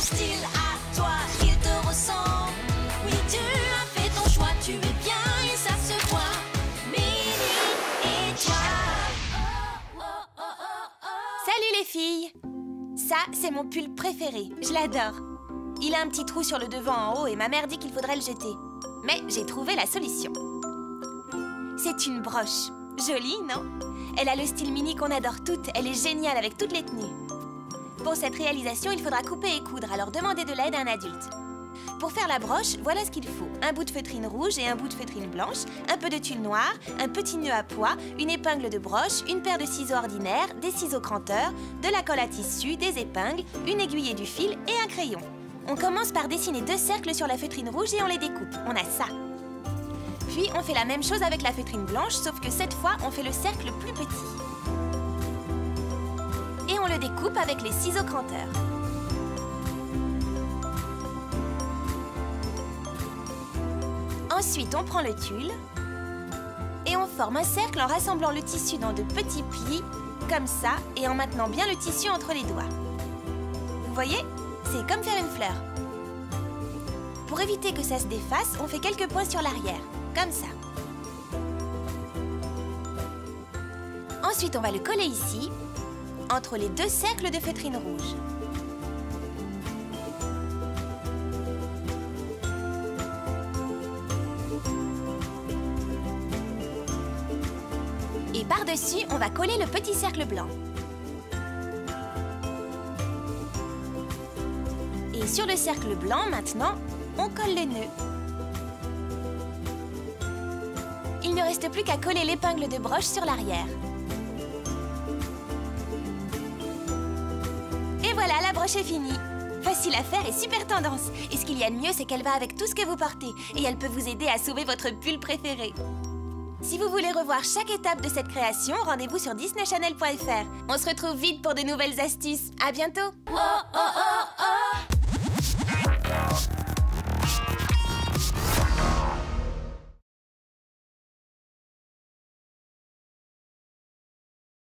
style à toi, il te ressemble. Oui, tu as fait ton choix, tu es bien et ça se voit. Mini et toi. Salut les filles! Ça, c'est mon pull préféré. Je l'adore. Il a un petit trou sur le devant en haut et ma mère dit qu'il faudrait le jeter. Mais j'ai trouvé la solution. C'est une broche. Jolie, non? Elle a le style mini qu'on adore toutes. Elle est géniale avec toutes les tenues. Pour cette réalisation, il faudra couper et coudre, alors demandez de l'aide à un adulte. Pour faire la broche, voilà ce qu'il faut. Un bout de feutrine rouge et un bout de feutrine blanche, un peu de tulle noire, un petit nœud à pois, une épingle de broche, une paire de ciseaux ordinaires, des ciseaux cranteurs, de la colle à tissu, des épingles, une aiguille et du fil et un crayon. On commence par dessiner 2 cercles sur la feutrine rouge et on les découpe. On a ça. Puis on fait la même chose avec la feutrine blanche, sauf que cette fois, on fait le cercle plus petit. Et on le découpe avec les ciseaux cranteurs. Ensuite, on prend le tulle et on forme un cercle en rassemblant le tissu dans de petits plis, comme ça, et en maintenant bien le tissu entre les doigts. Vous voyez? C'est comme faire une fleur. Pour éviter que ça se défasse, on fait quelques points sur l'arrière, comme ça. Ensuite, on va le coller ici, entre les 2 cercles de feutrine rouge. Et par-dessus, on va coller le petit cercle blanc. Et sur le cercle blanc, maintenant, on colle le nœud. Il ne reste plus qu'à coller l'épingle de broche sur l'arrière. Et voilà, la broche est finie. Facile à faire et super tendance. Et ce qu'il y a de mieux, c'est qu'elle va avec tout ce que vous portez. Et elle peut vous aider à sauver votre pull préféré. Si vous voulez revoir chaque étape de cette création, rendez-vous sur disneychannel.fr. On se retrouve vite pour de nouvelles astuces. À bientôt! Oh, oh, oh, oh.